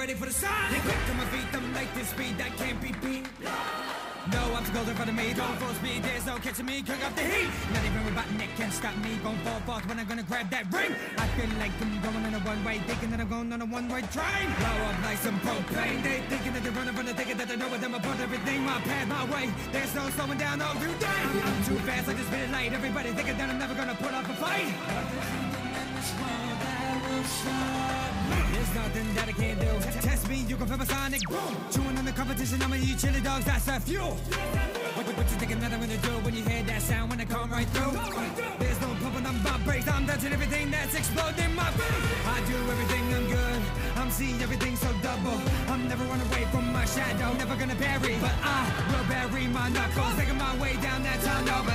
ready for the sign. They quick on my feet, I'm like this speed that can't be beat. No obstacles in front of me, going full speed, there's no catching me, cook up the heat. Not even Robotnik can stop me, going full force when I'm gonna grab that ring. I feel like I'm going on a one-way, thinking that I'm going on a one-way train. Blow up like some propane, they thinking that they're running from the thinking that they know what them about everything, my path, my way. There's no slowing down all through day. I'm too fast, I just spit it light, everybody thinking that I'm never gonna put up a fight. There's nothing that I can't do. Test me, you can feel my sonic boom. Chewing on the competition, I'ma eat chili dogs, that's that fuel. What you thinking that I'm gonna do when you hear that sound when I come right through? There's no pumping on my brakes, I'm touching everything that's exploding my face. I do everything, I'm good, I'm seeing everything so double. I'm never run away from my shadow, never gonna bury, but I will bury my knuckles, taking my way down that tunnel.